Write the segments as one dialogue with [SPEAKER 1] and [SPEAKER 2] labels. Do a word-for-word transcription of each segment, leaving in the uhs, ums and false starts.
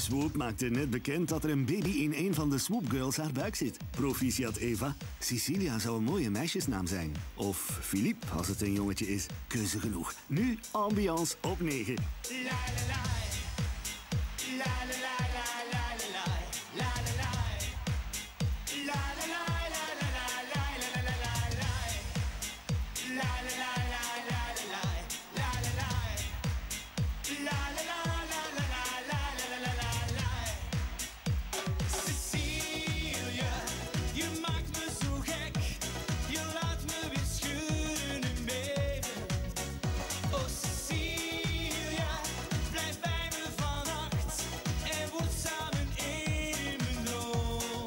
[SPEAKER 1] Swoop maakte net bekend dat er een baby in een van de Swoop Girls haar buik zit. Proficiat Eva. Cecilia zou een mooie meisjesnaam zijn. Of Philippe, als het een jongetje is. Keuze genoeg. Nu ambiance op negen.
[SPEAKER 2] La la la. La la la la la la la la la la. La la la la la la la la la la la. La la la la la la la la la la. La la la la la la la la la la. Cecilia, je maakt me zo gek. Je laat me weer schudden en beven. Oh Cecilia, blijf bij me vannacht en word samen één in mijn droom.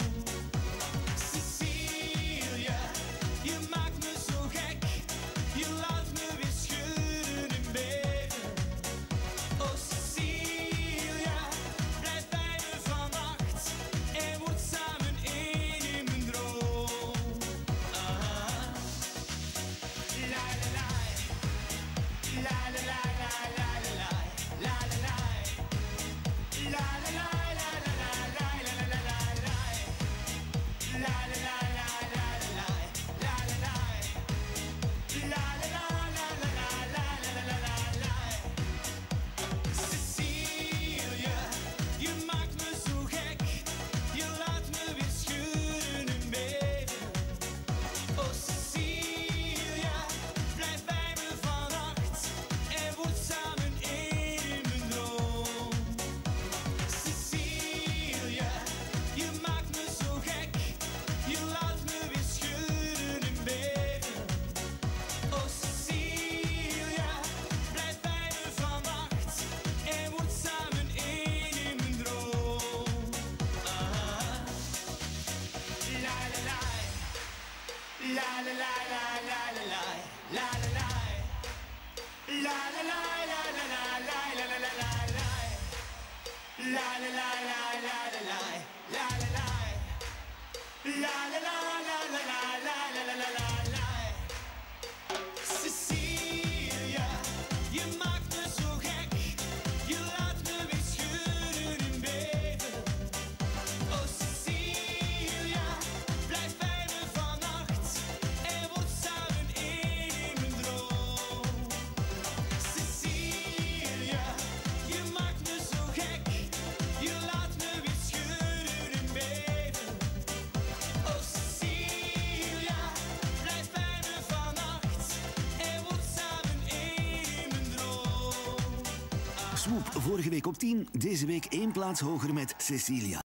[SPEAKER 2] Cecilia, je maakt me zo gek. Je laat me weer schudden en beven. Oh Cecilia, blijf bij me vannacht en word samen één in mijn droom. Ah. La la la. La la la la la la la la la la. La la la la la la la la la la la la. La la la la la la la la la la. La la la la la la la la la la. Cecilia, je maakt me zo gek. Je laat me weer schudden en beven. Oh Cecilia, blijf bij me vannacht en word samen één in mijn droom. Cecilia, je maakt me zo gek. Je laat me weer schudden en beven. Oh Cecilia, blijf bij me vannacht en word samen één in mijn droom. Ah. La la la. La la la la la la la la la la. La la la la la la la la la la la la. La la la la la la la la la la. La la la la la la la la la la la. Cecilia, je maakt me zo gek. Je laat me weer schudden en beven. Oh Cecilia, blijf bij me vannacht en word samen één in mijn droom. Cecilia, je maakt me zo gek. Je laat me weer schudden en beven. Oh Cecilia, blijf bij me vannacht en word samen één in mijn droom.
[SPEAKER 1] Swoop, vorige week op tien, deze week één plaats hoger met Cecilia.